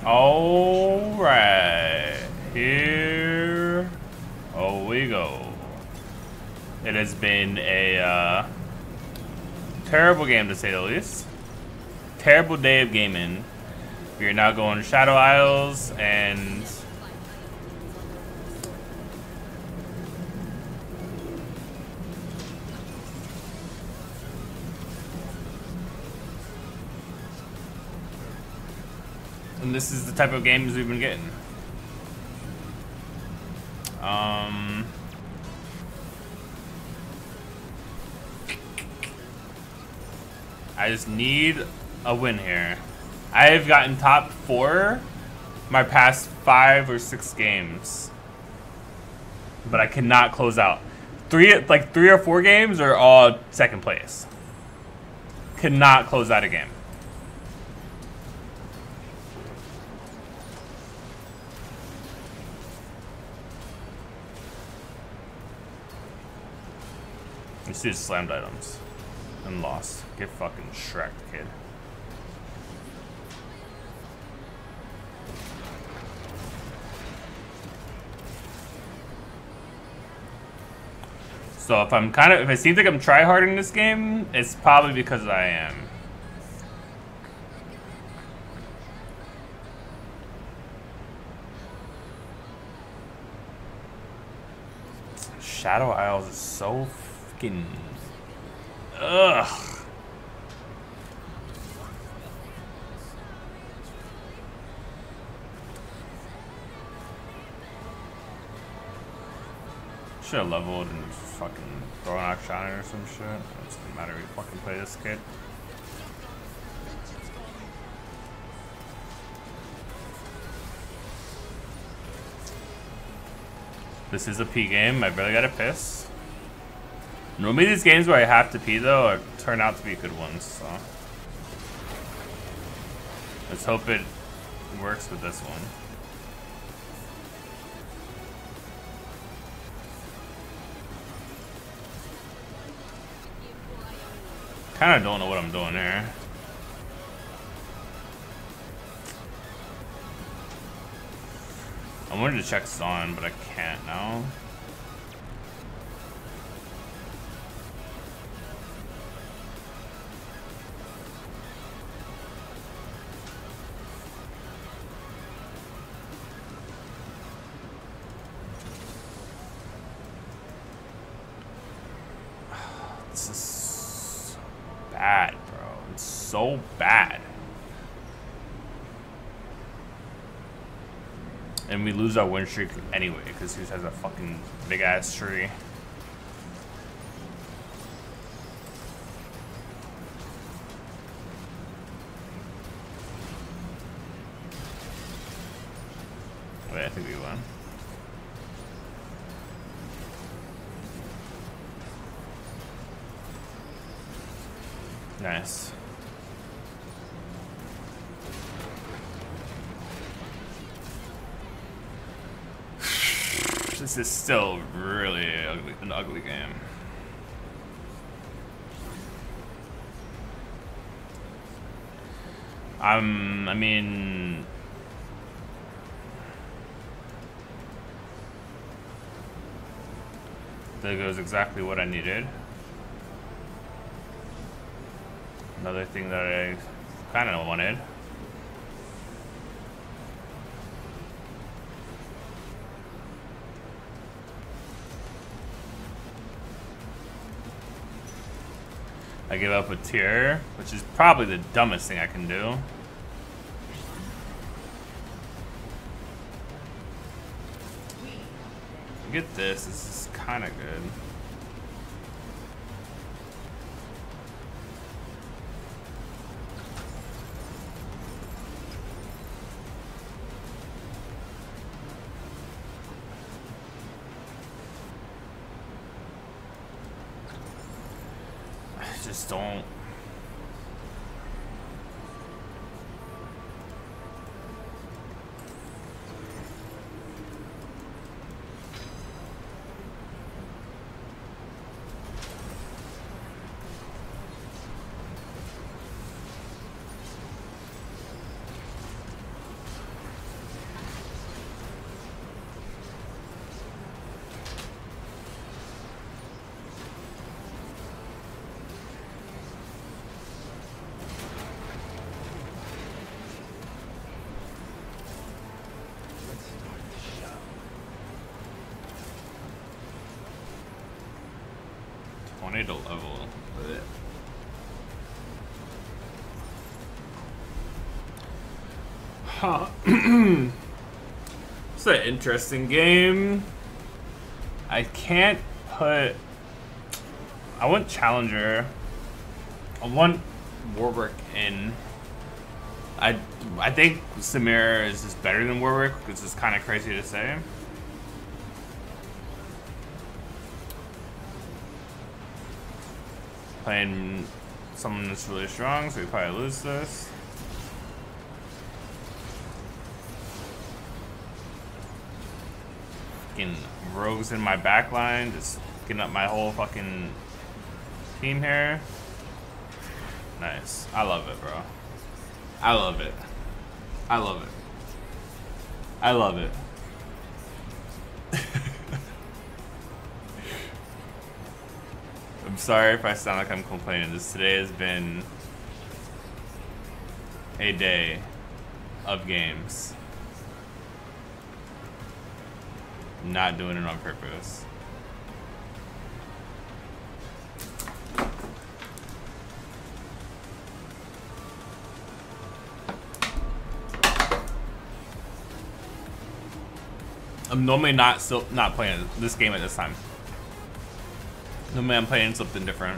All right, here we go. It has been a terrible game to say the least. Terrible day of gaming. We are now going to Shadow Isles and this is the type of games we've been getting. I just need a win here. I have gotten top 4 my past 5 or 6 games, but I cannot close out. 3 or 4 games are all second place. Cannot close out a game. You see, just slammed items and lost. Get fucking Shrek, kid. So if it seems like I'm tryharding this game, it's probably because I am. Shadow Isles is so fucking... Ugh. Should have leveled and fucking thrown out Shiner or some shit. It doesn't matter, we fucking play this kid. This is a pee game. I barely got a piss. Normally these games where I have to pee though turn out to be good ones, so let's hope it works with this one. Kinda don't know what I'm doing here. I wanted to check Son, but I can't now. This is so bad, bro. It's so bad. And we lose our win streak anyway, because he has a fucking big ass tree. Wait, I think we won. Nice. This is still really an ugly game. I mean, there goes exactly what I needed. Another thing that I kind of wanted. I give up a tier, which is probably the dumbest thing I can do. Get this is kind of good. Just don't. I need to level with it. Huh. It's an interesting game. I can't put... I want Challenger. I want Warwick in. I think Samir is just better than Warwick, which is kind of crazy to say. Playing someone that's really strong, so we probably lose this. Fucking rogues in my backline, just getting up my whole fucking team here. Nice. I love it, bro. I love it. I love it. I love it. I'm sorry if I sound like I'm complaining. This today has been a day of games. Not doing it on purpose. I'm normally not playing this game at this time. Normally I'm playing something different.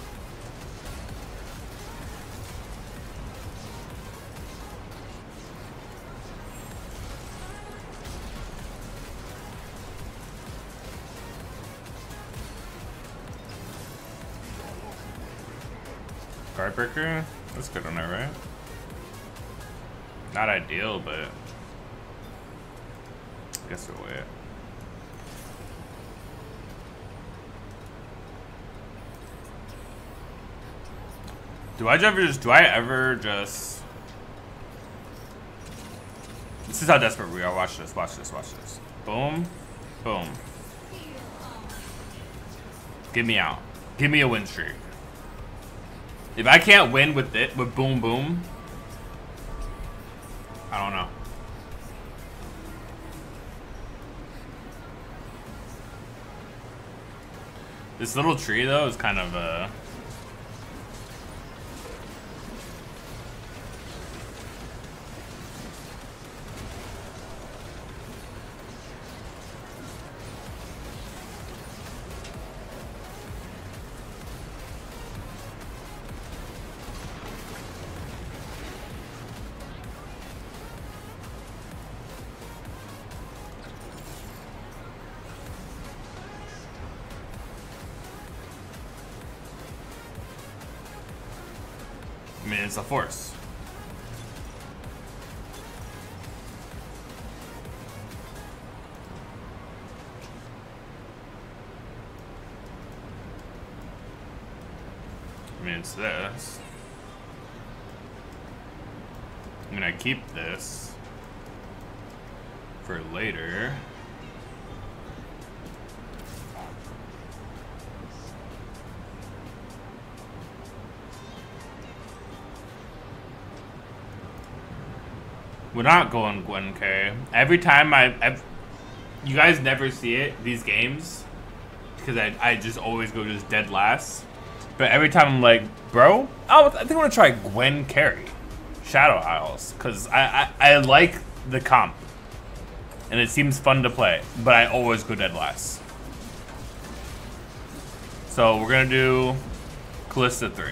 Guardbreaker? That's good on there, right? Not ideal, but I guess we'll wait. Do I ever just... This is how desperate we are. Watch this, watch this, watch this. Boom. Boom. Get me out. Give me a win streak. If I can't win with it, with boom boom, I don't know. This little tree though is kind of I mean, it's a force. I mean, it's this. I'm gonna keep this for later. We're not going Gwen K. Every time you guys never see it, these games, because I just always go just dead last. But every time I'm like, bro, I think I want to try Gwen Carry, Shadow Isles, because I like the comp, and it seems fun to play, but I always go dead last. So we're gonna do Callista 3.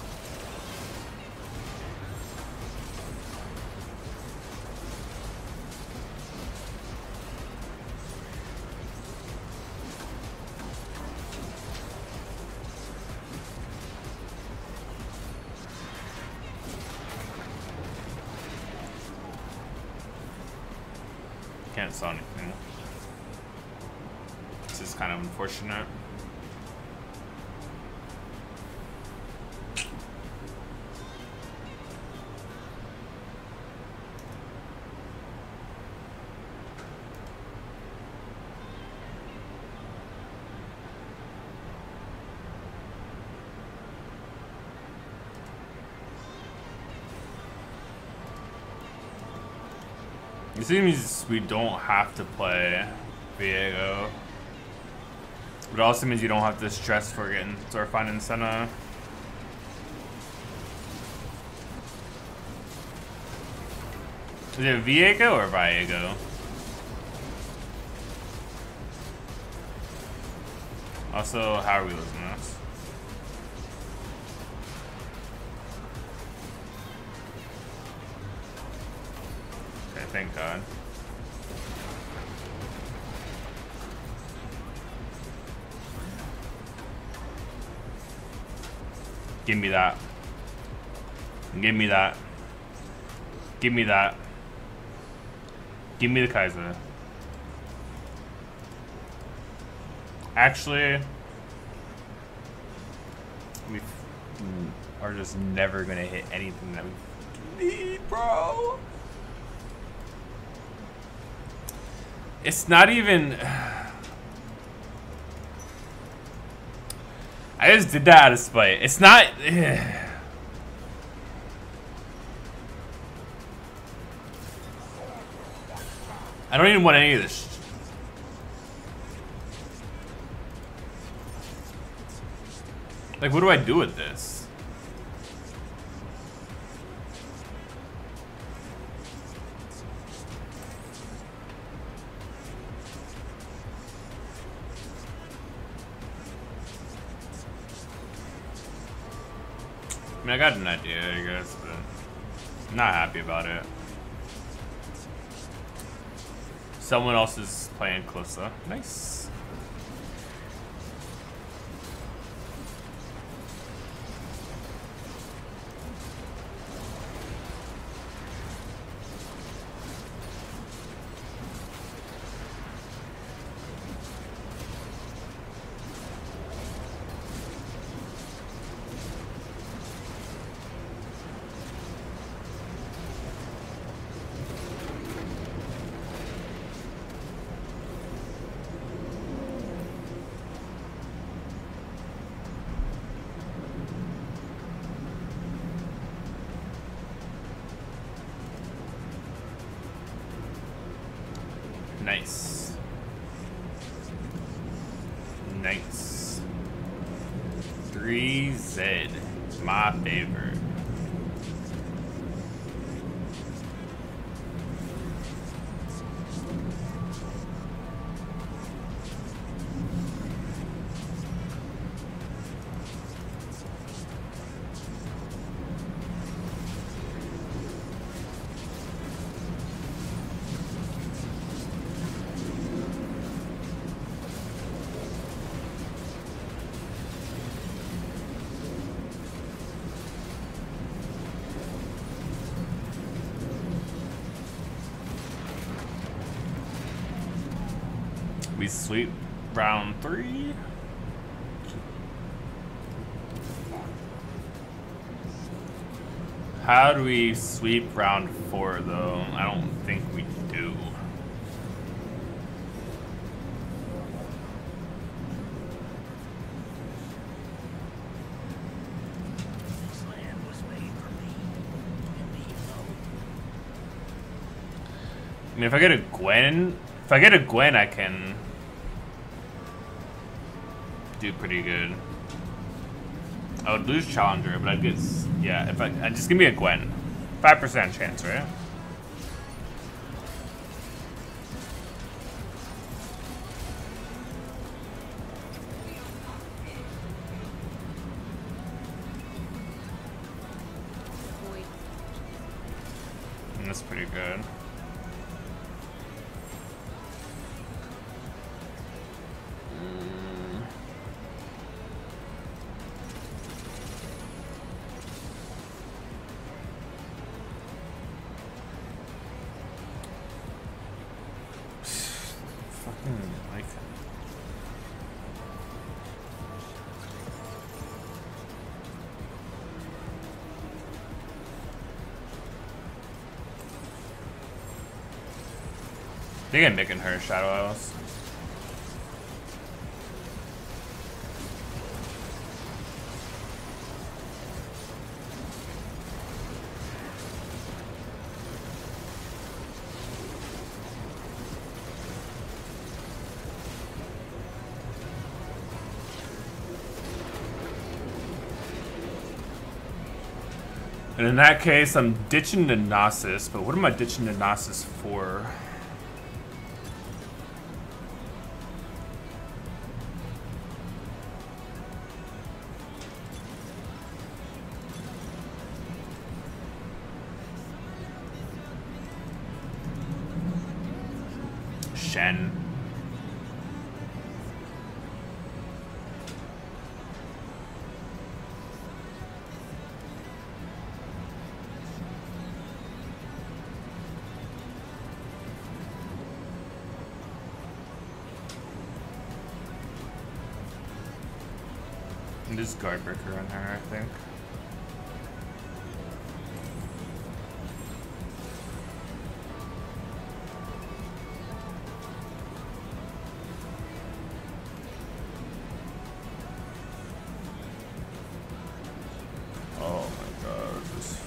Can't saw anything. This is kind of unfortunate. It seems we don't have to play Viego. But it also means you don't have to stress for getting or finding Senna. Is it Viego or Viego? Also, how are we losing this? Okay, thank God. Give me that. Give me that. Give me that. Give me the Kaiser. Actually, we are just never gonna hit anything that we need, bro. It's not even. I just did that out of spite. It's not. I don't even want any of this. Like, what do I do with this? I mean, I got an idea, I guess, but I'm not happy about it. Someone else is playing closer. Nice. Nice. Nice. 3Z. My favorite. We sweep round 3. How do we sweep round 4 though? I don't think we do. I mean, if I get a Gwen, I can do pretty good. I would lose Challenger, but I'd get, yeah, if I just give me a Gwen. 5% chance, right? And that's pretty good. I think I'm making her Shadow Isles. And in that case, I'm ditching the Gnosis, but what am I ditching the Gnosis for? Shen. And there's Guardbreaker in there, I think. Oh my god, this.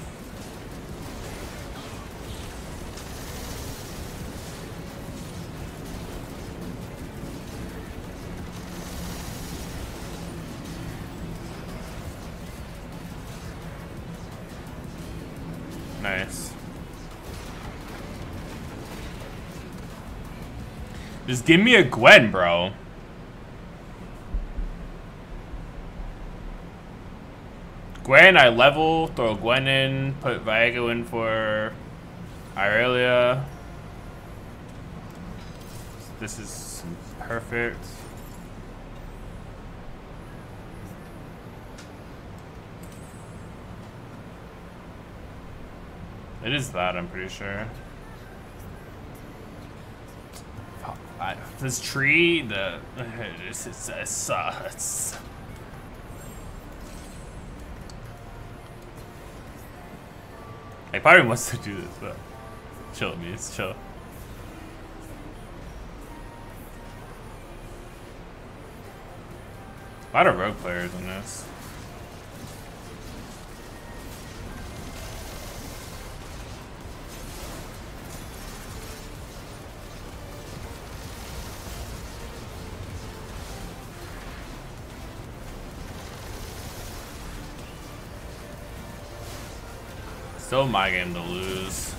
Nice. Just give me a Gwen, bro. Gwen, I level, throw Gwen in, put Viago in for Irelia. This is perfect. It is that, I'm pretty sure. This tree, it sucks. I probably wants to do this, but chill, me, it's chill. A lot of rogue players in this. Still my game to lose.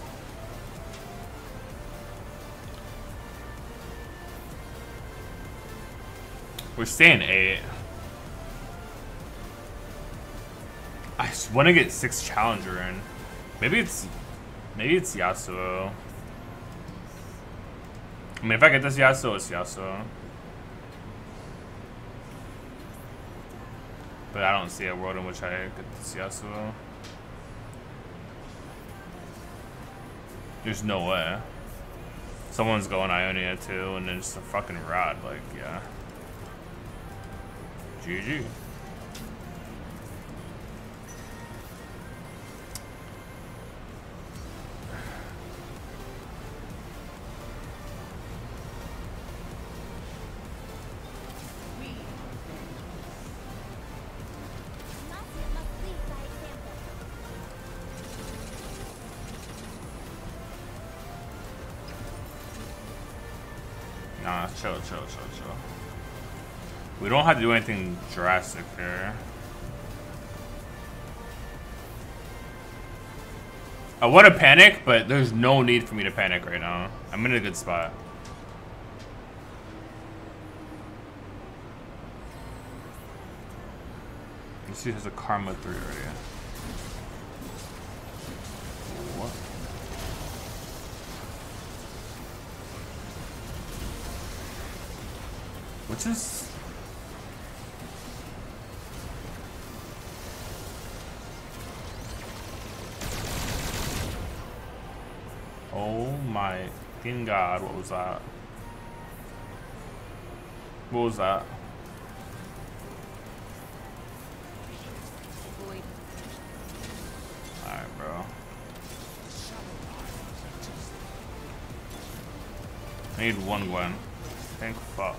We're staying 8. I just want to get 6 Challenger in. Maybe it's Yasuo. I mean, if I get this Yasuo, it's Yasuo. But I don't see a world in which I get this Yasuo. There's no way. Someone's going Ionia too, and then just a fucking rod, like, yeah. GG. Nah, chill. We don't have to do anything drastic here. I want to panic, but there's no need for me to panic right now. I'm in a good spot. Let's see, there's a Karma 3 already. What? What's this? Oh my fucking god, what was that? What was that? Alright, bro. I need one Gwen. Thank fuck.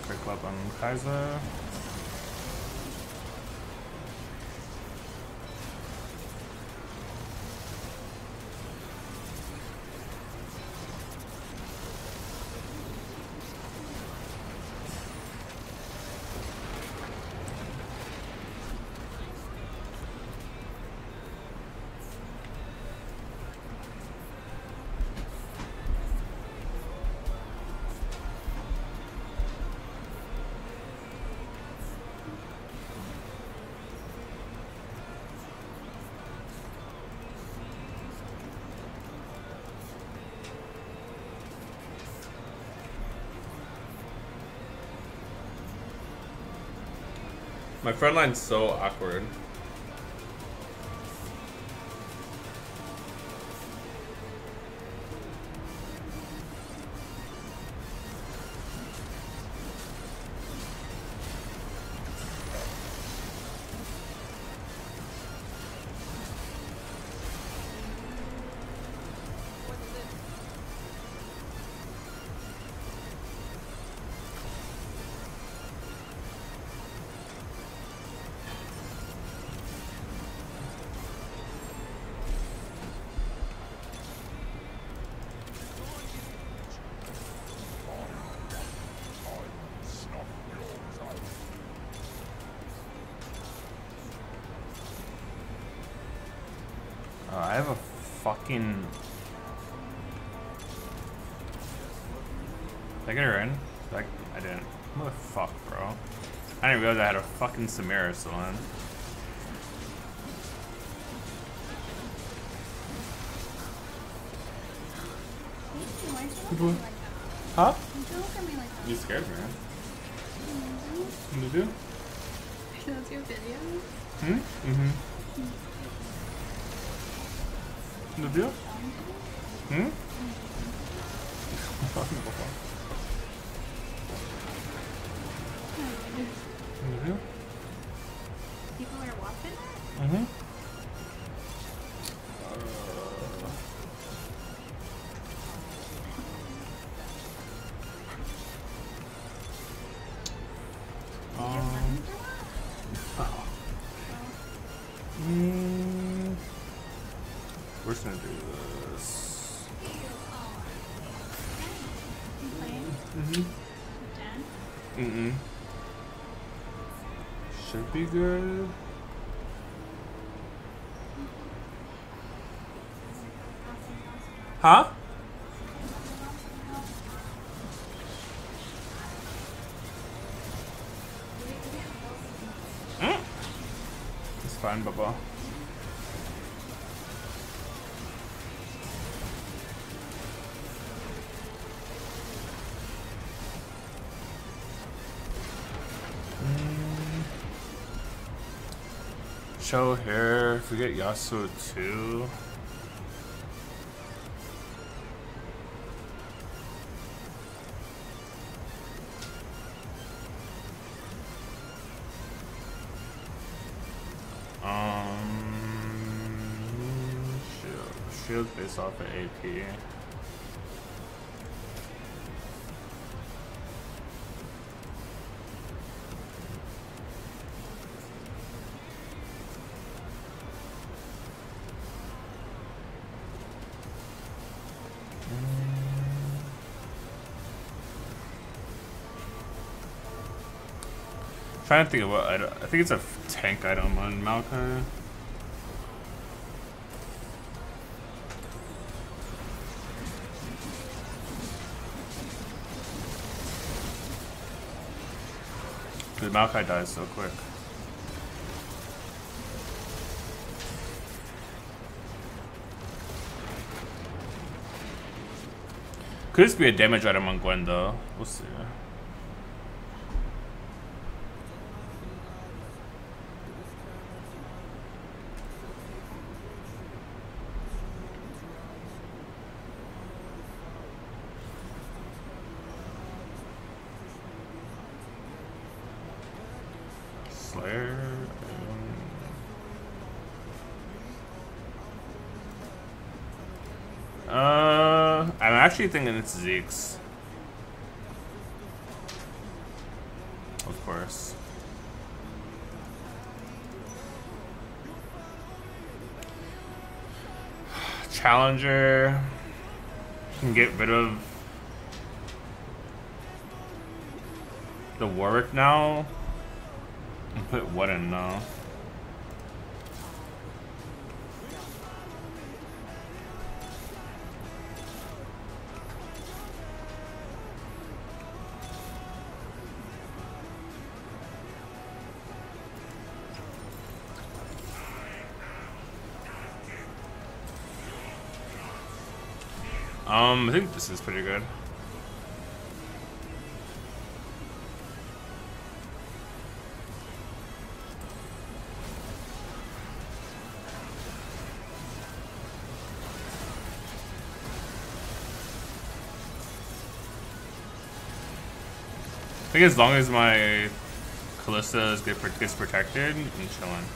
pick up on Kaiser. My front line's so awkward. I have a fucking... Did I get her in? Like, I didn't. Motherfuck, bro. I didn't realize I had a fucking Samira still in. Huh? You scared me, man. What did you do? That's your video? Hmm? Mm-hmm. What did you do? Hmm? What did you do? People are watching it? Mm-hmm. We're just gonna do this. Mm-mm. Should be good. Huh? It's fine, Bubba. Show here. If we get Yasuo too. Shield based off of AP. Trying to think of what item. I think it's a tank item on Maokai. Dude, Maokai dies so quick. Could this be a damage item on Gwen though? We'll see. Slayer. I'm actually thinking it's Zeke's. course. Challenger. Can get rid of the Warwick now. And put what in now? I think this is pretty good. I think as long as my Callista gets protected, I'm chilling.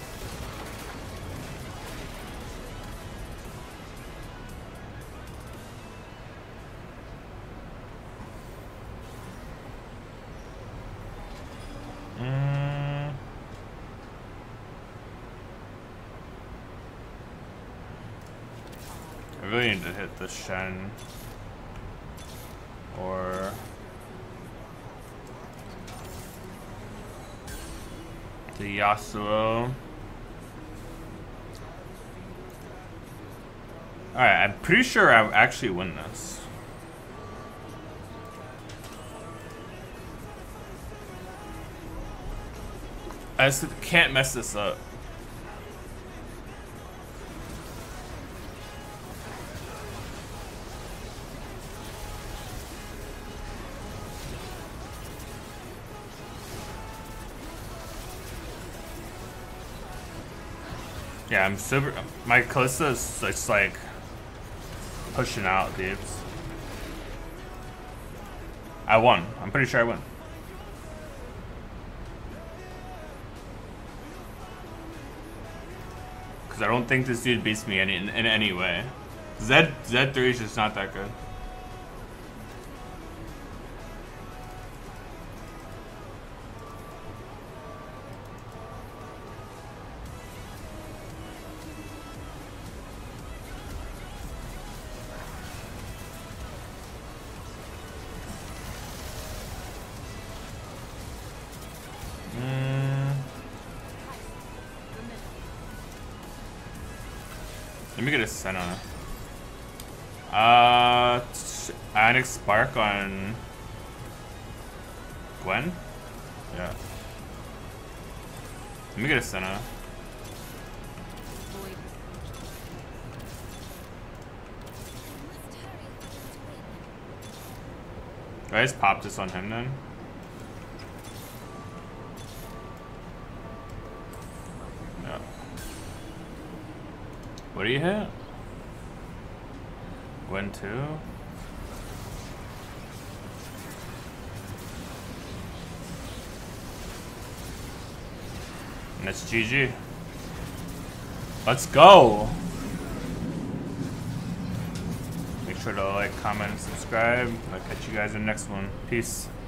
I really need to hit the Shen or the Yasuo. Alright, I'm pretty sure I actually win this. I just can't mess this up. Yeah, I'm super. My Callista is just like pushing out, dudes. I won. I'm pretty sure I won. Because I don't think this dude beats me in any way. Z3 is just not that good. Let me get a Senna. Ionic Spark on Gwen? Yeah. Let me get a Senna. Do I just pop this on him then? Yeah. What do you hit? Gwen 2? And it's GG. Let's go! Make sure to like, comment, and subscribe. I'll catch you guys in the next one. Peace.